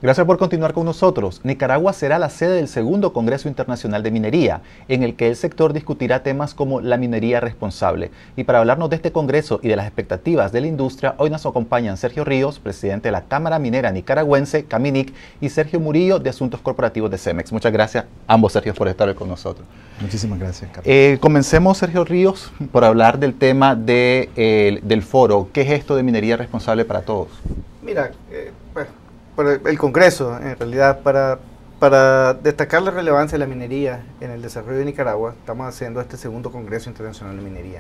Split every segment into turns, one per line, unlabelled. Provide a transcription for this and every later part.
Gracias por continuar con nosotros. Nicaragua será la sede del segundo Congreso Internacional de Minería, en el que el sector discutirá temas como la minería responsable. Y para hablarnos de este congreso y de las expectativas de la industria, hoy nos acompañan Sergio Ríos, presidente de la Cámara Minera Nicaragüense, CAMINIC, y Sergio Murillo, de Asuntos Corporativos de CEMEX. Muchas gracias a ambos, Sergio, por estar hoy con nosotros.
Muchísimas gracias, Carlos.
Comencemos, Sergio Ríos, por hablar del tema del foro. ¿Qué es esto de minería responsable para todos?
Mira, para el Congreso, en realidad, para destacar la relevancia de la minería en el desarrollo de Nicaragua, estamos haciendo este segundo Congreso Internacional de Minería.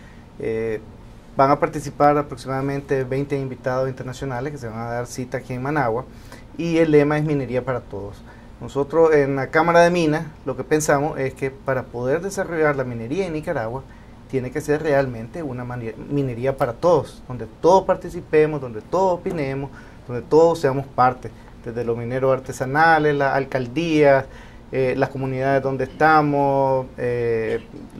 Van a participar aproximadamente 20 invitados internacionales que se van a dar cita aquí en Managua, y el lema es Minería para Todos. Nosotros en la Cámara de Minas lo que pensamos es que para poder desarrollar la minería en Nicaragua tiene que ser realmente una minería para todos, donde todos participemos, donde todos opinemos, donde todos seamos parte, desde los mineros artesanales, las alcaldías, las comunidades donde estamos, el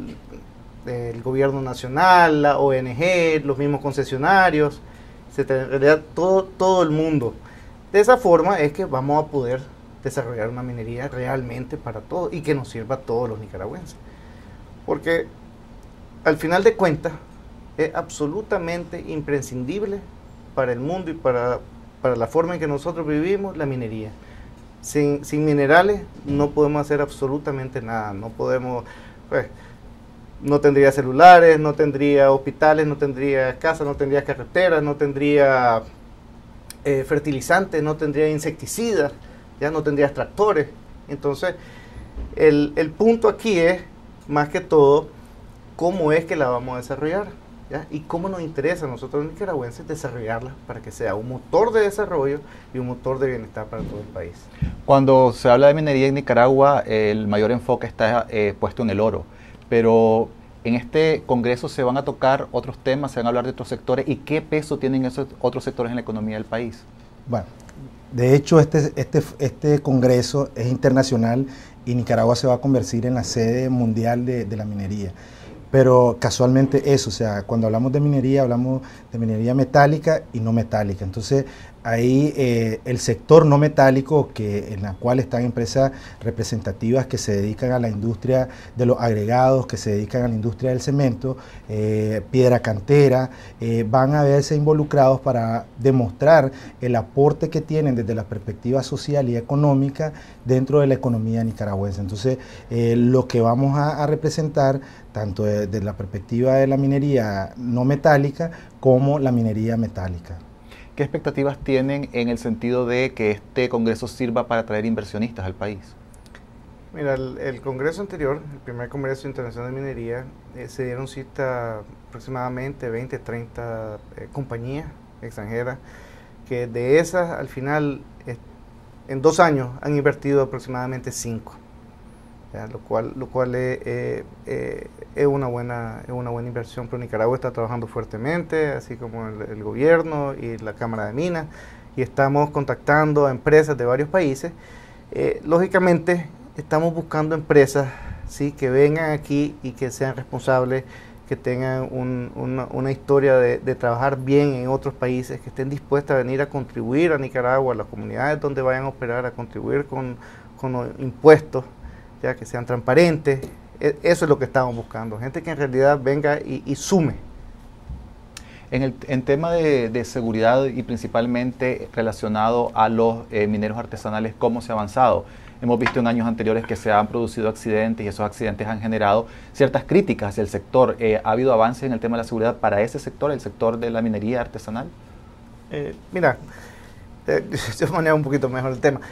gobierno nacional, la ONG, los mismos concesionarios, etcétera. En realidad todo el mundo. De esa forma es que vamos a poder desarrollar una minería realmente para todos y que nos sirva a todos los nicaragüenses. Porque al final de cuentas es absolutamente imprescindible para el mundo y para la forma en que nosotros vivimos la minería. Sin minerales no podemos hacer absolutamente nada. No podemos, no tendría celulares, no tendría hospitales, no tendría casas, no tendría carreteras, no tendría fertilizantes, no tendría insecticidas, ya no tendría tractores. Entonces el punto aquí es, más que todo, cómo es que la vamos a desarrollar, ¿ya? Y cómo nos interesa a nosotros los nicaragüenses desarrollarla para que sea un motor de desarrollo y un motor de bienestar para todo el país.
Cuando se habla de minería en Nicaragua, el mayor enfoque está puesto en el oro, pero en este congreso se van a tocar otros temas, se van a hablar de otros sectores. ¿Y qué peso tienen esos otros sectores en la economía del país?
Bueno, de hecho este congreso es internacional y Nicaragua se va a convertir en la sede mundial de la minería. Pero casualmente eso, o sea, cuando hablamos de minería, hablamos de minería metálica y no metálica. Entonces, ahí el sector no metálico, en la cual están empresas representativas que se dedican a la industria de los agregados, que se dedican a la industria del cemento, piedra cantera, van a verse involucrados para demostrar el aporte que tienen desde la perspectiva social y económica dentro de la economía nicaragüense. Entonces, lo que vamos a representar, tanto desde la perspectiva de la minería no metálica como la minería metálica.
¿Qué expectativas tienen en el sentido de que este congreso sirva para atraer inversionistas al país?
Mira, el congreso anterior, el primer Congreso Internacional de Minería, se dieron cita aproximadamente 20, 30 compañías extranjeras, que de esas al final, en 2 años, han invertido aproximadamente 5. ¿Ya? Lo cual es una buena inversión, pero Nicaragua está trabajando fuertemente, así como el gobierno y la Cámara de Minas, y estamos contactando a empresas de varios países. Lógicamente, estamos buscando empresas, ¿sí?, que vengan aquí y que sean responsables, que tengan una historia de trabajar bien en otros países, que estén dispuestas a venir a contribuir a Nicaragua, a las comunidades donde vayan a operar, a contribuir con los impuestos, ya que sean transparentes. Eso es lo que estamos buscando, gente que en realidad venga y sume.
En tema de seguridad y principalmente relacionado a los mineros artesanales, ¿cómo se ha avanzado? Hemos visto en años anteriores que se han producido accidentes y esos accidentes han generado ciertas críticas hacia el sector. ¿Ha habido avance en el tema de la seguridad para ese sector, el sector de la minería artesanal?
Mira, yo manejo un poquito mejor el tema.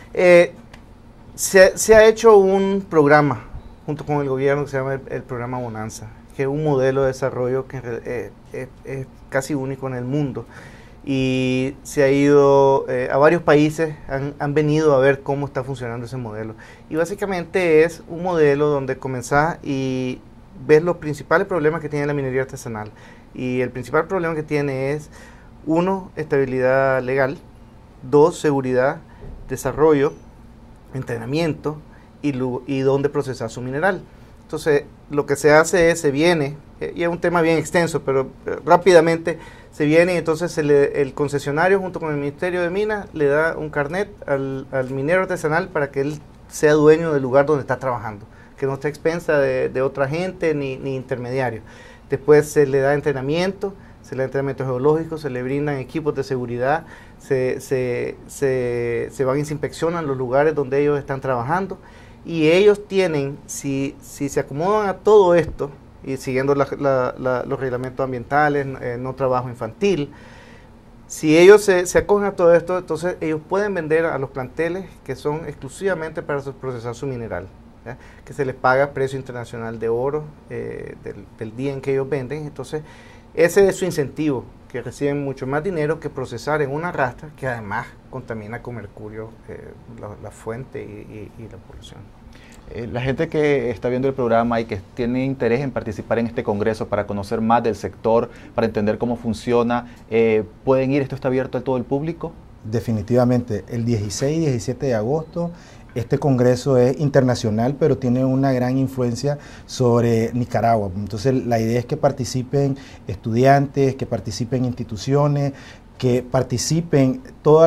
Se ha hecho un programa junto con el gobierno que se llama el programa Bonanza, que es un modelo de desarrollo que es casi único en el mundo, y se ha ido a varios países, han venido a ver cómo está funcionando ese modelo, y básicamente es un modelo donde comenzás y ves los principales problemas que tiene la minería artesanal, y el principal problema que tiene es 1, estabilidad legal, 2, seguridad, desarrollo, entrenamiento y dónde procesar su mineral. Entonces, lo que se hace es, se viene, y es un tema bien extenso, pero rápidamente se viene y entonces el concesionario junto con el Ministerio de Minas le da un carnet al minero artesanal para que él sea dueño del lugar donde está trabajando, que no esté a expensa de otra gente ni intermediario. Después se le da entrenamiento, se le da entrenamiento geológico, se le brindan equipos de seguridad, se van y se inspeccionan los lugares donde ellos están trabajando, y ellos tienen, si se acomodan a todo esto, y siguiendo los reglamentos ambientales, no trabajo infantil, si ellos se acogen a todo esto, entonces ellos pueden vender a los planteles que son exclusivamente para procesar su mineral, ¿ya? Que se les paga precio internacional de oro del día en que ellos venden. Entonces ese es su incentivo, que reciben mucho más dinero que procesar en una rastra que además contamina con mercurio la fuente y la población.
La gente que está viendo el programa y que tiene interés en participar en este congreso para conocer más del sector, para entender cómo funciona, ¿pueden ir? ¿Esto está abierto a todo el público?
Definitivamente, el 16 y 17 de agosto. Este congreso es internacional, pero tiene una gran influencia sobre Nicaragua. Entonces, la idea es que participen estudiantes, que participen instituciones, que participen toda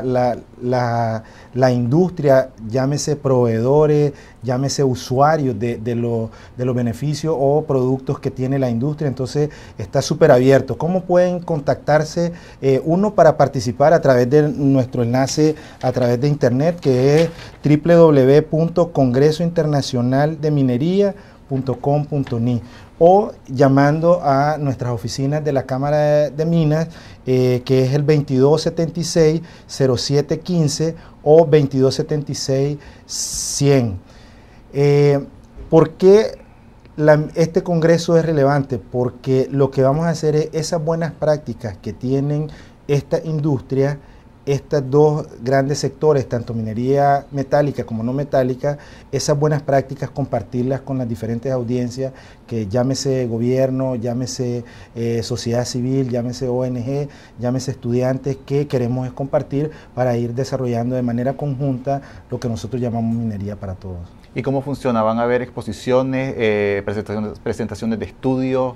la industria, llámese proveedores, llámese usuarios de los beneficios o productos que tiene la industria. Entonces está súper abierto. ¿Cómo pueden contactarse? Uno, para participar a través de nuestro enlace a través de internet, que es www.congresointernacionaldeminería.com.ni, o llamando a nuestras oficinas de la Cámara de Minas, que es el 2276-0715 o 2276-100. ¿Por qué este congreso es relevante? Porque lo que vamos a hacer es esas buenas prácticas que tienen esta industria, estos dos grandes sectores, tanto minería metálica como no metálica, esas buenas prácticas compartirlas con las diferentes audiencias, que llámese gobierno, llámese sociedad civil, llámese ONG, llámese estudiantes, que queremos es compartir para ir desarrollando de manera conjunta lo que nosotros llamamos minería para todos.
¿Y cómo funciona? ¿Van a haber exposiciones, presentaciones de estudios?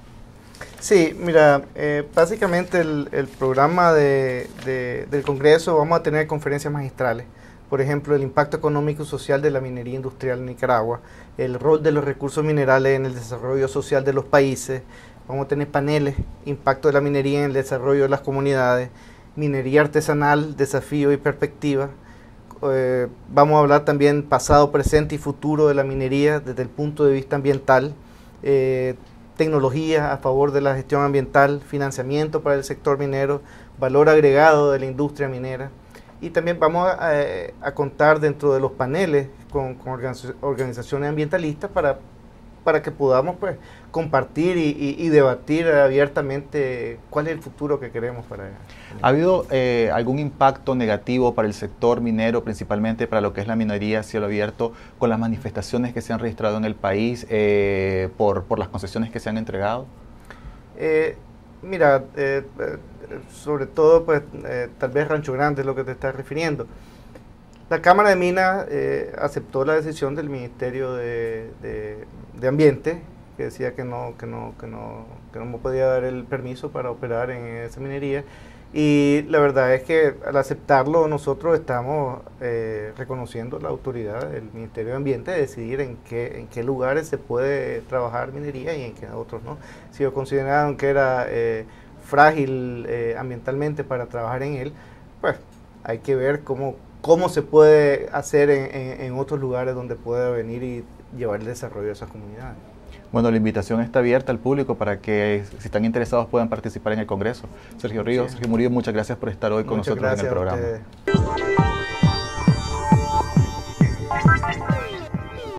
Sí, mira, básicamente el programa del Congreso, vamos a tener conferencias magistrales. Por ejemplo, el impacto económico y social de la minería industrial en Nicaragua, el rol de los recursos minerales en el desarrollo social de los países. Vamos a tener paneles, impacto de la minería en el desarrollo de las comunidades, minería artesanal, desafío y perspectiva. Vamos a hablar también pasado, presente y futuro de la minería desde el punto de vista ambiental. Tecnología a favor de la gestión ambiental, financiamiento para el sector minero, valor agregado de la industria minera. Y también vamos a contar dentro de los paneles con organizaciones ambientalistas para que podamos, pues, compartir y debatir abiertamente cuál es el futuro que queremos para ella.
¿Ha habido algún impacto negativo para el sector minero, principalmente para lo que es la minería a cielo abierto, con las manifestaciones que se han registrado en el país por las concesiones que se han entregado?
Mira, sobre todo, pues, tal vez Rancho Grande es lo que te estás refiriendo. La Cámara de Minas aceptó la decisión del Ministerio de Ambiente, que decía que no me podía dar el permiso para operar en esa minería. Y la verdad es que al aceptarlo nosotros estamos reconociendo la autoridad del Ministerio de Ambiente de decidir en qué lugares se puede trabajar minería y en qué otros no. Si ellos consideraron que era frágil ambientalmente para trabajar en él, pues hay que ver cómo se puede hacer en otros lugares donde pueda venir y llevar el desarrollo de esas comunidades.
Bueno, la invitación está abierta al público para que, si están interesados, puedan participar en el Congreso. Sergio Ríos, Sergio Murillo, muchas gracias por estar hoy con nosotros en el programa.